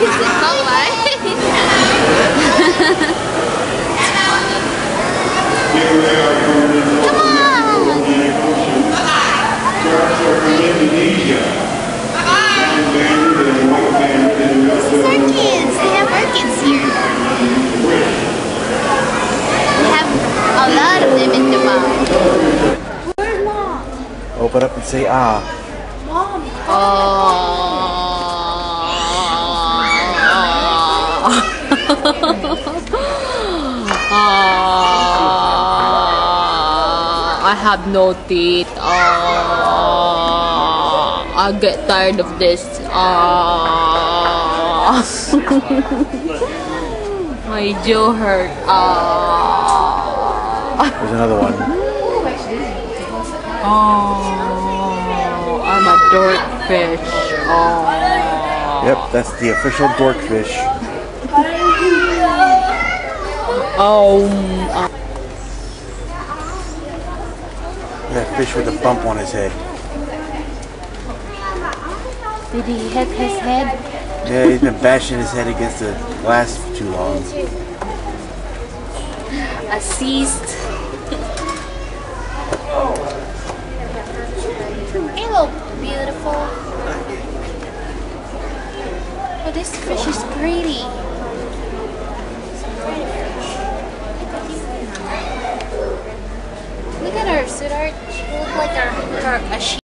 not right? This is our kids. They have orchids here. We have a lot of them in the mouth. Where's Mom? Open up and say ah. Mom. I have no teeth. I get tired of this. My jaw hurt. There's another one. I'm a dorkfish. Yep, that's the official dorkfish. That fish with a bump on his head. Did he hit his head? Yeah, he's been bashing his head against the glass for too long. A seized. Hello, beautiful. Oh, this fish is pretty. Look at her, sweetheart. She looks like a sheep.